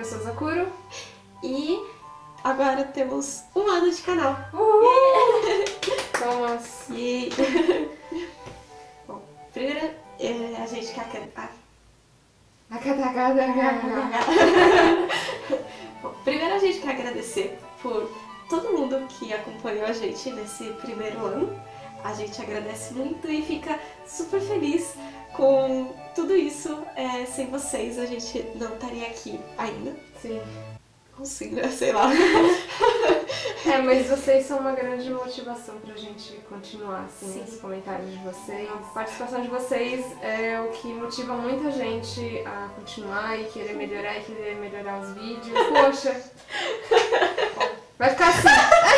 sou Sakura. E agora temos 1 ano de canal. Vamos! E... Bom, primeiro a gente quer... Bom, primeiro a gente quer agradecer por todo mundo que acompanhou a gente nesse primeiro ano. A gente agradece muito e fica super feliz com tudo isso. Sem vocês a gente não estaria aqui ainda. Sim. Consigo, sei lá. Mas vocês são uma grande motivação pra gente continuar, assim, Sim. os comentários de vocês. A participação de vocês é o que motiva muita gente a continuar e querer melhorar os vídeos. Poxa! Vai ficar assim!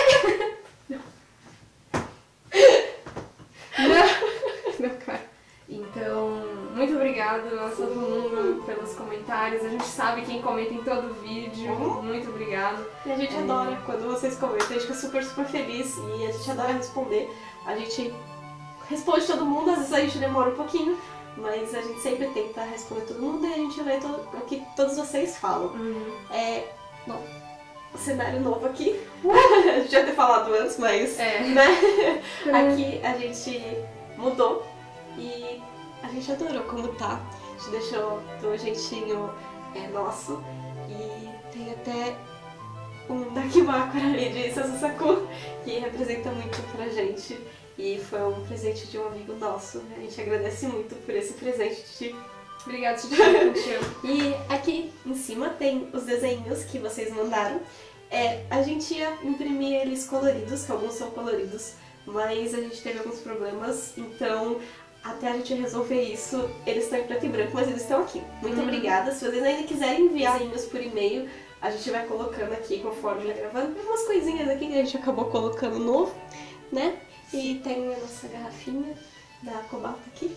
Não, cara. Então, muito obrigada a todo mundo pelos comentários. A gente sabe quem comenta em todo vídeo. Muito obrigada. E a gente adora quando vocês comentam, a gente fica super feliz e a gente adora responder. A gente responde todo mundo, às vezes a gente demora um pouquinho, mas a gente sempre tenta responder todo mundo e a gente lê o que todos vocês falam. Bom, cenário novo aqui. A gente já ter falado antes, mas né? Aqui a gente mudou e a gente adorou como tá. A gente deixou do jeitinho nosso e tem até um Dakimakura ali de Sasasaku que representa muito pra gente e foi um presente de um amigo nosso. A gente agradece muito por esse presente, Titi. Obrigada, Titi. E aqui em cima tem os desenhos que vocês mandaram. A gente ia imprimir eles coloridos, que alguns são coloridos, mas a gente teve alguns problemas, então até a gente resolver isso, eles estão em preto e branco, mas eles estão aqui. Muito obrigada. Se vocês ainda quiserem enviar desenhos por e-mail, a gente vai colocando aqui conforme vai gravando. Tem umas coisinhas aqui que a gente acabou colocando novo, né? E tem a nossa garrafinha da Cobalto aqui.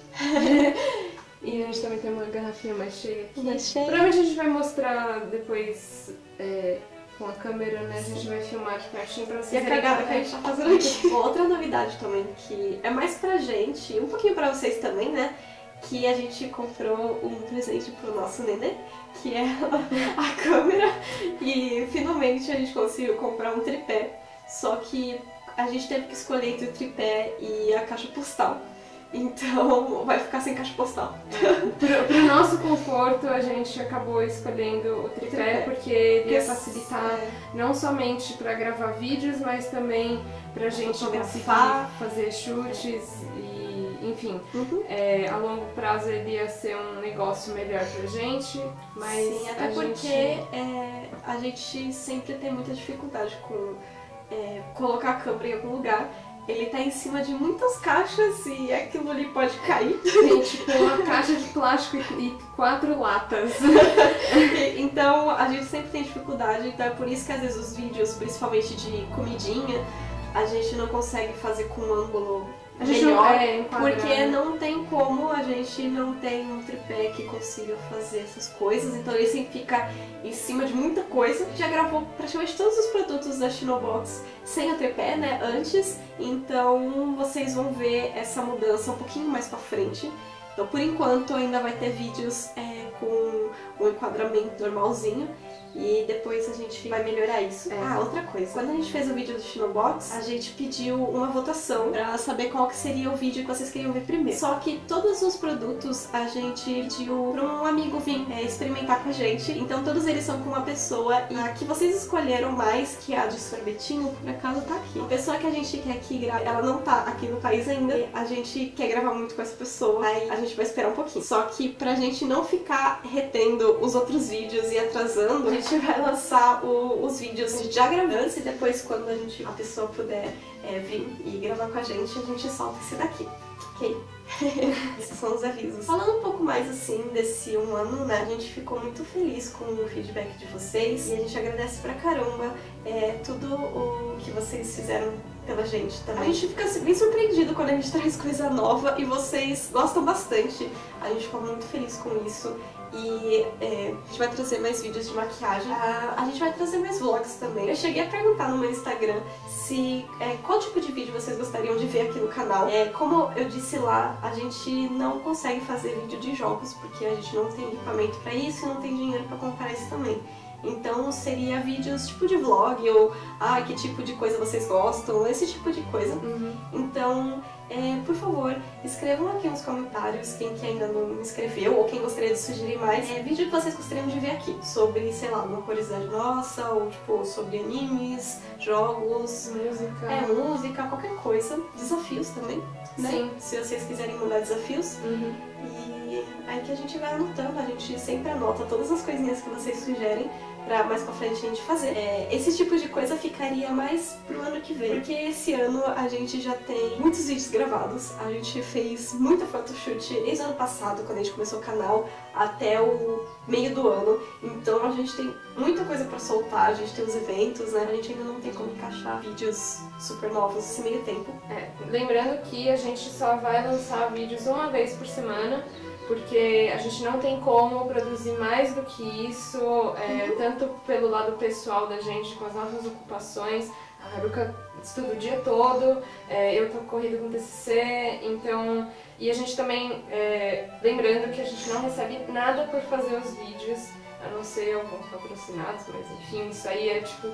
E a gente também tem uma garrafinha mais cheia aqui. Mais cheia. Provavelmente a gente vai mostrar depois com a câmera, né? A gente vai filmar de pertinho pra vocês E a verem cagada que a gente tá fazendo aqui. Outra novidade também, que é mais pra gente, um pouquinho pra vocês também, né? Que a gente comprou um presente pro nosso nenê, que é a câmera. E finalmente a gente conseguiu comprar um tripé. Só que a gente teve que escolher entre o tripé e a caixa postal. Então vai ficar sem caixa postal. Pro nosso conforto, a gente acabou escolhendo o tripé porque ele ia facilitar não somente para gravar vídeos, mas também pra gente conseguir fazer chutes e, enfim, a longo prazo ele ia ser um negócio melhor pra gente, mas sim, até porque a gente sempre tem muita dificuldade com colocar a câmera em algum lugar. Ele tá em cima de muitas caixas e aquilo ali pode cair. Tem tipo uma caixa de plástico e 4 latas. Então a gente sempre tem dificuldade, então é por isso que às vezes os vídeos, principalmente de comidinha, a gente não consegue fazer com um ângulo melhor, porque não tem como, a gente não tem um tripé que consiga fazer essas coisas, então ele sempre fica em cima de muita coisa. Já gravou praticamente todos os produtos da Shinobox sem o tripé, né, antes, então vocês vão ver essa mudança um pouquinho mais pra frente. Então por enquanto ainda vai ter vídeos com um enquadramento normalzinho. E depois a gente vai melhorar isso. Outra coisa. Quando a gente fez o vídeo do Shinobox, a gente pediu uma votação pra saber qual que seria o vídeo que vocês queriam ver primeiro. Só que todos os produtos a gente pediu pra um amigo vir experimentar com a gente. Então todos eles são com uma pessoa. E a que vocês escolheram mais, que é a de sorvetinho, por acaso tá aqui. A pessoa que a gente quer que grave, ela não tá aqui no país ainda. E a gente quer gravar muito com essa pessoa. Aí a gente vai esperar um pouquinho. Só que pra gente não ficar retendo os outros vídeos e atrasando, a gente vai lançar os vídeos já gravando e depois quando a pessoa puder vir e gravar com a gente solta esse daqui, ok? Esses são os avisos. Falando um pouco mais assim desse 1 ano, né? A gente ficou muito feliz com o feedback de vocês e a gente agradece pra caramba tudo o que vocês fizeram pela gente também. A gente fica bem surpreendido quando a gente traz coisa nova e vocês gostam bastante. A gente ficou muito feliz com isso. E a gente vai trazer mais vídeos de maquiagem. A gente vai trazer mais vlogs também. Eu cheguei a perguntar no meu Instagram qual tipo de vídeo vocês gostariam de ver aqui no canal. Como eu disse lá, a gente não consegue fazer vídeo de jogos porque a gente não tem equipamento pra isso e não tem dinheiro pra comprar isso também. Então seria vídeos tipo de vlog, ou que tipo de coisa vocês gostam, esse tipo de coisa. Então, por favor, escrevam aqui nos comentários quem que ainda não me escreveu, ou quem gostaria de sugerir mais vídeo que vocês gostariam de ver aqui, sobre, sei lá, uma curiosidade nossa, ou tipo, sobre animes, jogos, música, qualquer coisa, desafios também, né? Sim. Se vocês quiserem mandar desafios. E aí que a gente vai anotando, a gente sempre anota todas as coisinhas que vocês sugerem pra mais pra frente a gente fazer. Esse tipo de coisa ficaria mais pro ano que vem, porque esse ano a gente já tem muitos vídeos gravados, a gente fez muita photoshoot desde o ano passado, quando a gente começou o canal, até o meio do ano, então a gente tem muita coisa pra soltar, a gente tem os eventos, né, a gente ainda não tem como encaixar vídeos super novos nesse meio tempo. Lembrando que a gente só vai lançar vídeos uma vez por semana, porque a gente não tem como produzir mais do que isso, tanto pelo lado pessoal da gente, com as nossas ocupações. A Haruka estuda o dia todo, eu tô corrida com TCC, então... E a gente também, lembrando que a gente não recebe nada por fazer os vídeos, a não ser alguns patrocinados, mas enfim, isso aí é tipo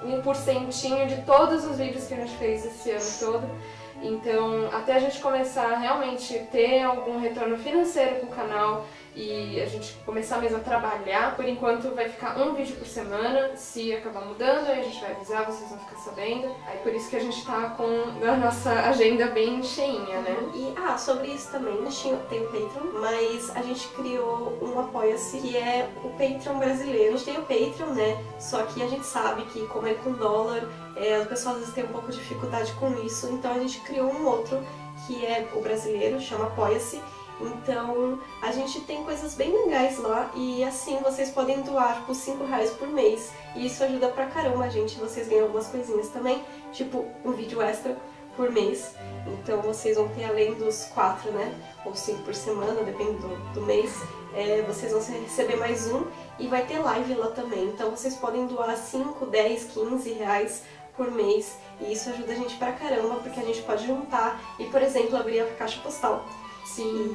1% de todos os vídeos que a gente fez esse ano todo. Então, até a gente começar a realmente ter algum retorno financeiro com o canal e a gente começar mesmo a trabalhar, por enquanto vai ficar um vídeo por semana. Se acabar mudando, aí a gente vai avisar, vocês vão ficar sabendo. Aí por isso que a gente tá com a nossa agenda bem cheinha, né? E, sobre isso também, a gente tem o Patreon, mas a gente criou um Apoia-se, que é o Patreon brasileiro. A gente tem o Patreon, né? Só que a gente sabe que, como é com dólar, as pessoas às vezes têm um pouco de dificuldade com isso, então a gente criou um outro, que é o brasileiro, chama Apoia-se. Então a gente tem coisas bem legais lá e assim vocês podem doar por R$5 por mês e isso ajuda pra caramba a gente, vocês ganham algumas coisinhas também, tipo um vídeo extra por mês, então vocês vão ter além dos 4, né, ou 5 por semana, dependendo do mês, vocês vão receber mais um e vai ter live lá também, então vocês podem doar 5, 10, 15 reais por mês e isso ajuda a gente pra caramba porque a gente pode juntar e, por exemplo, abrir a caixa postal. Sim.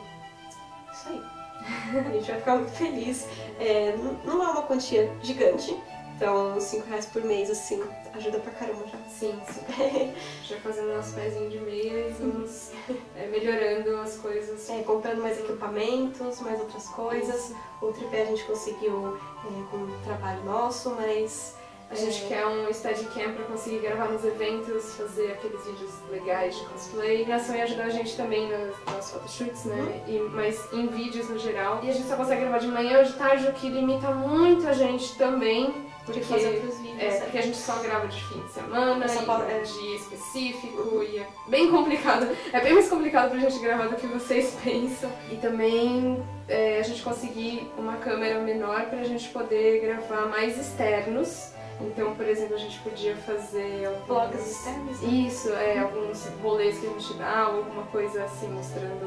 E isso aí. A gente vai ficar muito feliz. Não é uma quantia gigante, então R$5 por mês, assim, ajuda pra caramba já. Sim. Já fazendo nosso pezinho de meia e vamos melhorando as coisas. Comprando mais equipamentos, mais outras coisas. O tripé a gente conseguiu com um trabalho nosso, mas... A gente quer um Steadicam pra conseguir gravar nos eventos, fazer aqueles vídeos legais de cosplay. A iluminação ia ajudar a gente também nas photoshoots, né? Mas em vídeos no geral. E a gente só consegue gravar de manhã ou de tarde, o que limita muito a gente também. Porque fazer outros vídeos. Porque a gente só grava de fim de semana, dia específico, e é bem complicado. É bem mais complicado pra gente gravar do que vocês pensam. E também a gente conseguir uma câmera menor pra gente poder gravar mais externos. Então, por exemplo, a gente podia fazer vlogs externos, né? Isso, alguns rolês que a gente dá, ou alguma coisa assim, mostrando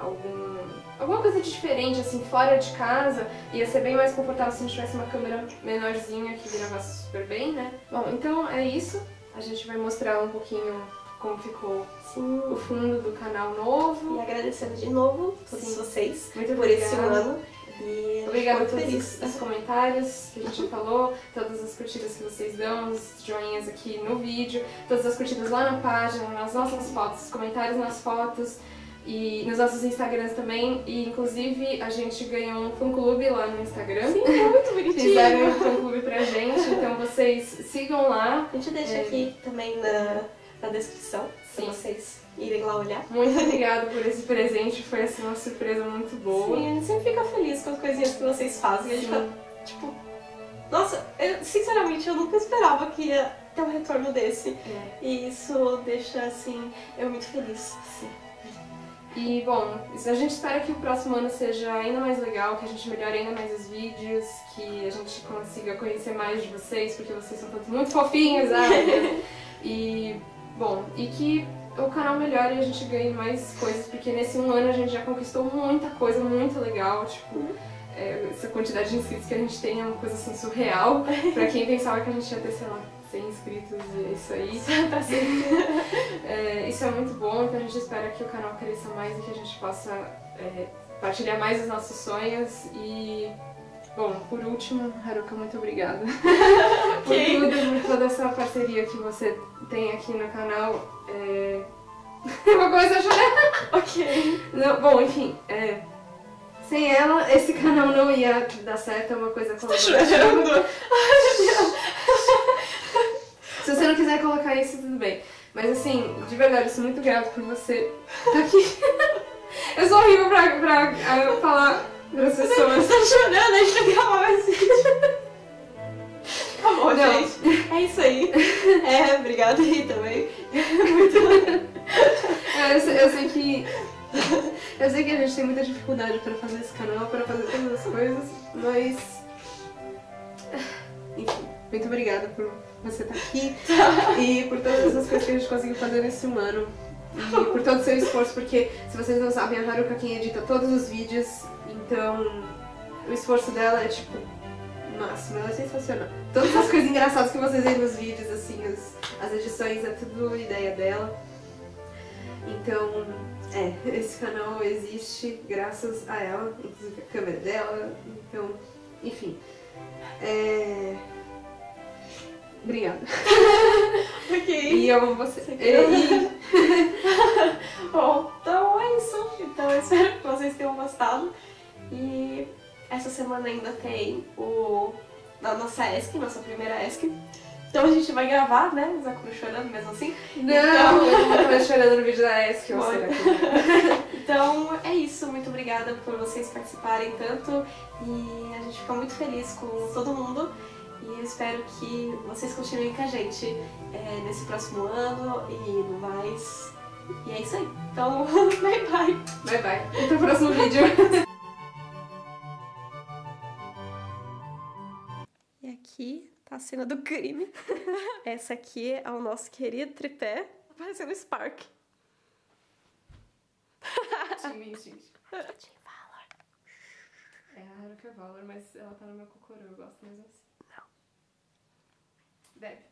alguma coisa diferente, assim, fora de casa. Ia ser bem mais confortável se a gente tivesse uma câmera menorzinha que gravasse super bem, né? Bom, então é isso. A gente vai mostrar um pouquinho como ficou o fundo do canal novo. E agradecendo de novo a todos vocês muito por esse ano. E obrigada por todos os comentários que a gente falou, todas as curtidas que vocês dão, os joinhas aqui no vídeo, todas as curtidas lá na página, nas nossas fotos, os comentários nas fotos e nos nossos Instagrams também. E inclusive a gente ganhou um fã-clube lá no Instagram. Sim, muito bonitinho. Fizeram um fã-clube pra gente, então vocês sigam lá. A gente deixa aqui também na descrição, pra vocês irem lá olhar. Muito obrigada por esse presente, foi assim uma surpresa muito boa. Sim, a gente sempre fica feliz com as coisinhas que vocês fazem. A gente fica, tipo, nossa, sinceramente eu nunca esperava que ia ter um retorno desse. E isso deixa, assim, eu muito feliz. Sim. E, bom, a gente espera que o próximo ano seja ainda mais legal, que a gente melhore ainda mais os vídeos, que a gente consiga conhecer mais de vocês, porque vocês são todos muito fofinhos, sabe? E, bom, e que o canal melhore e a gente ganhe mais coisas, porque nesse um ano a gente já conquistou muita coisa muito legal, tipo, essa quantidade de inscritos que a gente tem é uma coisa assim surreal, pra quem pensava que a gente ia ter, sei lá, 100 inscritos e é isso aí, pra sempre. Isso é muito bom, então a gente espera que o canal cresça mais e que a gente possa partilhar mais os nossos sonhos e Bom, por último, Haruka, muito obrigada por tudo, por toda essa parceria que você tem aqui no canal. Eu vou começar a chorar. Ok. Não, bom, enfim, sem ela, esse canal não ia dar certo, é uma coisa colaborativa. Tá chorando? Ai, meu Deus. Se você não quiser colocar isso, tudo bem. Mas assim, de verdade, eu sou muito grata por você estar aqui. Eu sou horrível pra falar para as pessoas. Você tá chorando, a gente vai gravar mais vídeo. Tá bom, gente. É isso aí. Obrigada aí também. Muito... Eu sei que a gente tem muita dificuldade pra fazer esse canal, pra fazer todas as coisas, mas... Enfim, muito obrigada por você estar aqui e por todas essas coisas que a gente conseguiu fazer nesse 1 ano. E por todo o seu esforço, porque se vocês não sabem, a Haruka quem edita todos os vídeos, então o esforço dela é tipo máximo, ela é sensacional. Todas as coisas engraçadas que vocês veem nos vídeos, assim, as edições, é tudo ideia dela. Então, esse canal existe graças a ela, inclusive a câmera dela, então, enfim. Obrigada. Ok. E eu amo você. Bom, então é isso. Então eu espero que vocês tenham gostado. E essa semana ainda tem a nossa ESC, nossa primeira ESC. Então a gente vai gravar, né? O Sakura chorando mesmo assim. Não, eu não tô chorando no vídeo da ESC, ou será que... Então é isso, muito obrigada por vocês participarem tanto. E a gente fica muito feliz com todo mundo. E eu espero que vocês continuem com a gente nesse próximo ano e no mais. E é isso aí. Então, bye bye. Bye bye. Até o próximo vídeo. E aqui tá a cena do crime. Essa aqui é o nosso querido tripé. Parecendo Spark. Gente. Valor. É a Haruka Valor, mas ela tá no meu cocorô, eu gosto mesmo assim. Não. Deve.